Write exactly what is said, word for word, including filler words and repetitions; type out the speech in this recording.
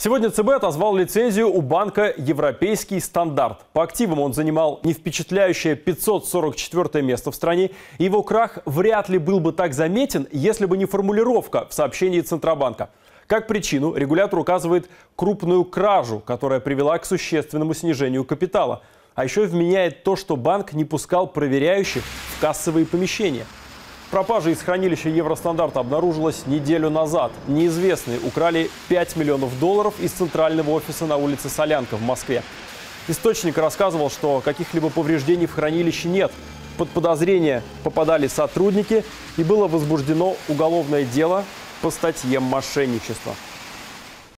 Сегодня ЦБ отозвал лицензию у банка «Европейский стандарт». По активам он занимал не впечатляющее пятьсот сорок четвёртое место в стране. И его крах вряд ли был бы так заметен, если бы не формулировка в сообщении Центробанка. Как причину регулятор указывает крупную кражу, которая привела к существенному снижению капитала. А еще вменяет то, что банк не пускал проверяющих в кассовые помещения. Пропажа из хранилища Евростандарта обнаружилась неделю назад. Неизвестные украли пять миллионов долларов из центрального офиса на улице Солянка в Москве. Источник рассказывал, что каких-либо повреждений в хранилище нет. Под подозрение попадали сотрудники и было возбуждено уголовное дело по статье мошенничества.